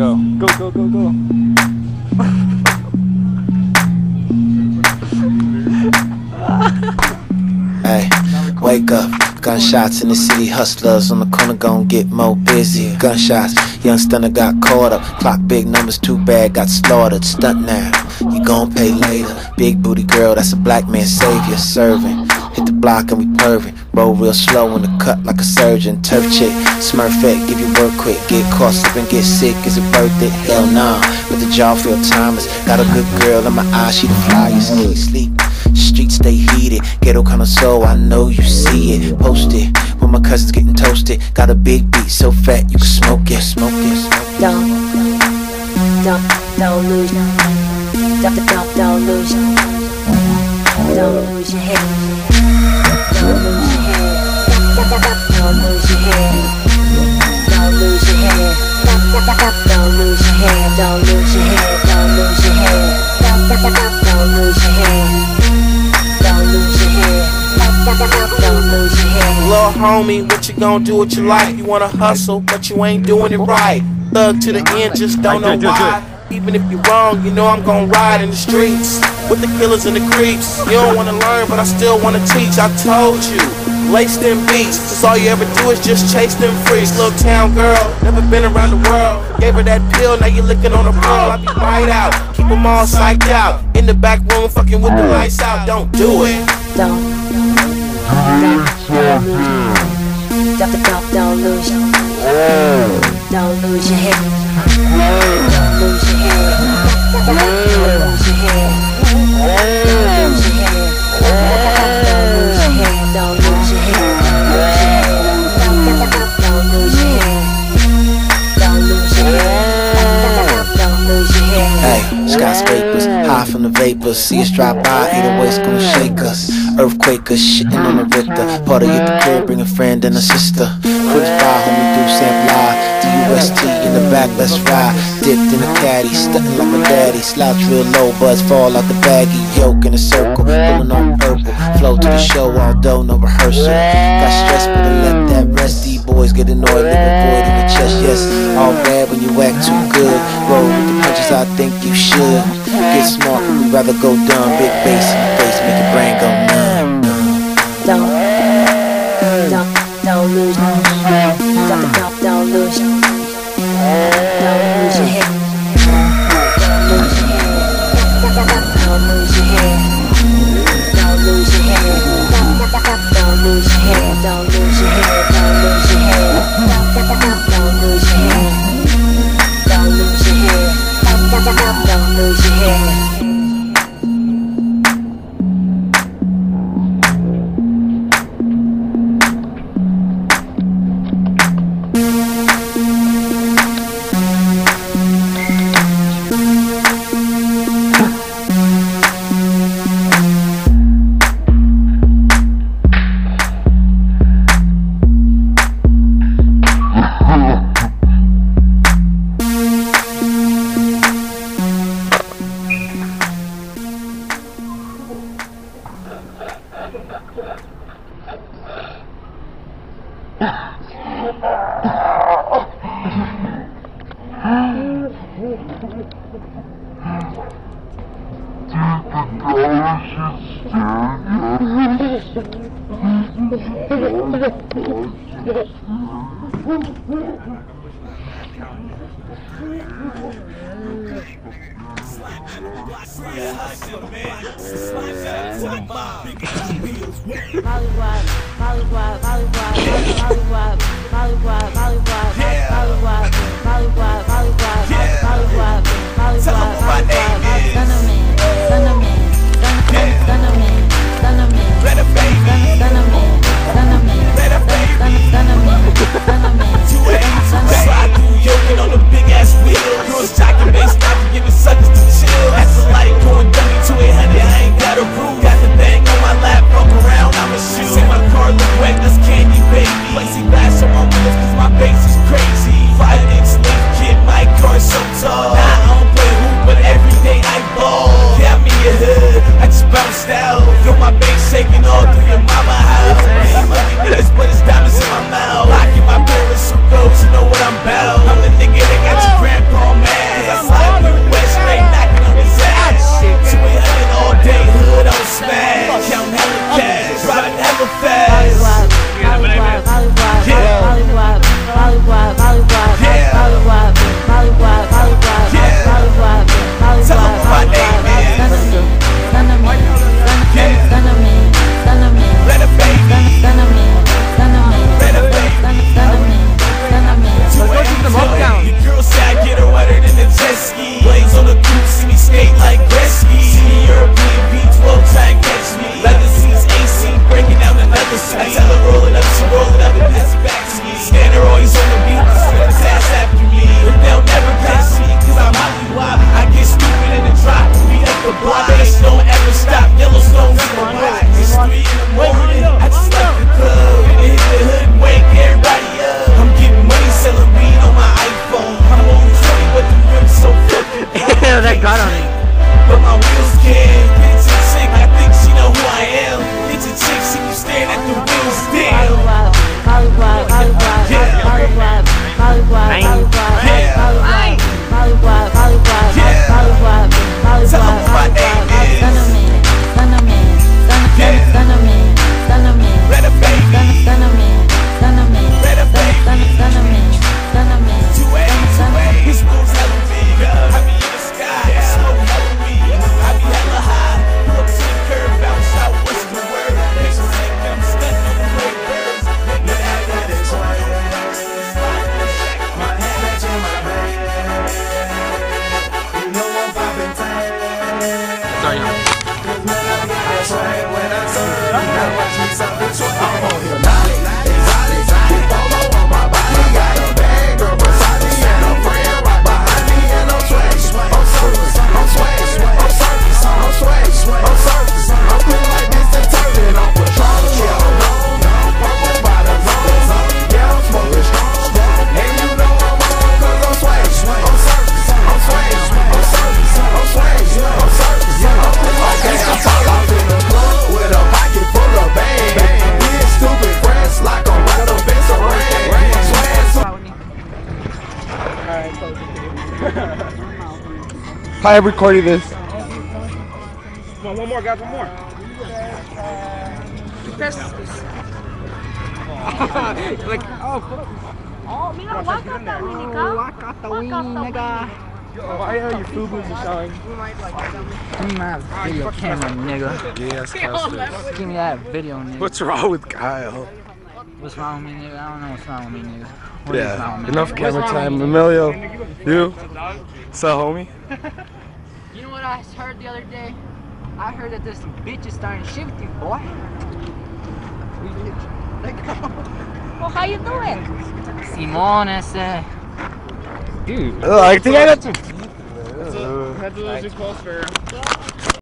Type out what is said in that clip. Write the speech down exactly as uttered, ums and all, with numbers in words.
go. Go, go, go, go. Hey, wake up. Gunshots in the city, hustlers on the corner gon' get more busy. Gunshots, young stunner got caught up. Clock big numbers, too bad, got slaughtered. Stunt now, you gon' pay later. Big booty girl, that's a black man savior. Serving, hit the block and we pervin'. Roll real slow in the cut like a surgeon. Turf chick, smurfette, give you work quick. Get caught slippin', get sick, is it worth it? Hell nah, but the jaw feel timeless. Got a good girl in my eyes, she the flyest. Can't sleep, streets stay heated. Ghetto kind of soul, I know you see it. Post it, when my cousins getting toasted. Got a big beat so fat you can smoke it, smoke it. Don't, don't, don't lose, don't, don't, don't lose, don't lose your head, don't lose your head, don't lose your head, don't lose your head, don't lose your head, don't lose your head, don't lose your head, don't lose your head, don't lose your head, don't lose your head. Little homie, what you gonna do with your life? You wanna hustle, but you ain't doing it right. Thug to the end, just don't know why. Even if you're wrong, you know I'm gonna ride in the streets with the killers and the creeps. You don't wanna learn, but I still wanna teach. I told you, lace them beats, cause all you ever do is just chase them freaks. Little town girl, never been around the world. Gave her that pill, now you licking on a pearl. I be right out, keep them all psyched out. In the back room, fucking with the lights out. Don't do it. Don't, don't, don't lose, don't, don't, don't lose, don't lose your head, don't lose your head, don't lose your head, don't lose your head, don't lose your head, don't lose your head, don't lose your head, don't lose your head, don't lose your head. Hey, skyscrapers, high from the vapors. See us drop by, either way's gonna shake us. Earthquakers, shitting on the Richter. Party at the crib, bring a friend and a sister. Cruise by, homie, do sample live. D U S T in the back, let's ride. Dipped in a caddy, stuntin' like my daddy. Slouch real low, buzz fall out the baggy. Yoke in a circle, pulling on purple. Flow to the show, although no rehearsal. Got stressed, but I let that rest. D-boys get annoyed, leave a void in the chest. Yes, all bad when you act too good. Roll with the punches, I think you should. Get smart, we'd rather go dumb. Big bass in the face, make your brain go numb. Don't, don't, don't lose, don't, don't, don't lose, don't lose your head, don't lose your head, don't lose your head, don't lose your head, don't lose your head, don't lose your head, don't lose your head, don't lose your head, don't lose your head, don't lose your head. Let's candy baby. Flexi bash on my windows cause my base is got on it. But my wheels can. It's a chick, I think she know who I am. It's a chick, she keep staring at the wheels still. Hollywood, Hollywood, Hollywood, Hollywood, Hollywood, Hollywood, Hollywood, Hollywood, Hollywood, Hollywood, Tell them what my name is. Stunnerman, Stunnerman, Stunnerman, Red a baby. Stunnerman, Stunnerman, Red a baby. Stunnerman, Stunnerman, Two A, two A. His moves hella big. I be in the sky, smoke hella weed. I be hella high. Pull up to the curb, bounce out. What's the word? Makes a sick, I'm stunning on the great birds. Nigga, that got it. My head in my bag. You know I'm popping tight. Sorry, no. That's right when I turn. Now watch me something so I'm on your body. Exotic, exotic, polo on my body. Got a bag, girl, beside me, and a friend right behind me, and I'm swag, I'm surface, I'm swag, I'm surface, I'm swag, I'm surface. I'm clean like this and turning on Patron. Yeah, I'm on, I'm purple by the zone. Yeah, I'm smoking strong, and you know I'm on 'cause I'm swag, I'm surface, I'm swag, I'm surface, I'm swag, I'm surface. I'm clean like this and turning in the club with a pocket full of bang. Big stupid friends like I'm right up in some rain. Swag, Hi, I'm recording this. Come on, one more, guys, one more. Like, oh, Oh, mira, wakata, Winika. Wakata, nigga. Why are your food showing? Give me my video camera, nigga. Yes, Custer. Give me that video, nigga. What's wrong with Kyle? What's wrong with me, nigga? I don't know what's wrong with me, nigga. What is wrong Yeah, with me? enough camera time. Emilio, you? So, homie? You know what I heard the other day? I heard that there's some bitches starting shit with you, boy. Well, how you doing? Simone, ese. Dude. Oh, I think I got some. That's a little too close for her.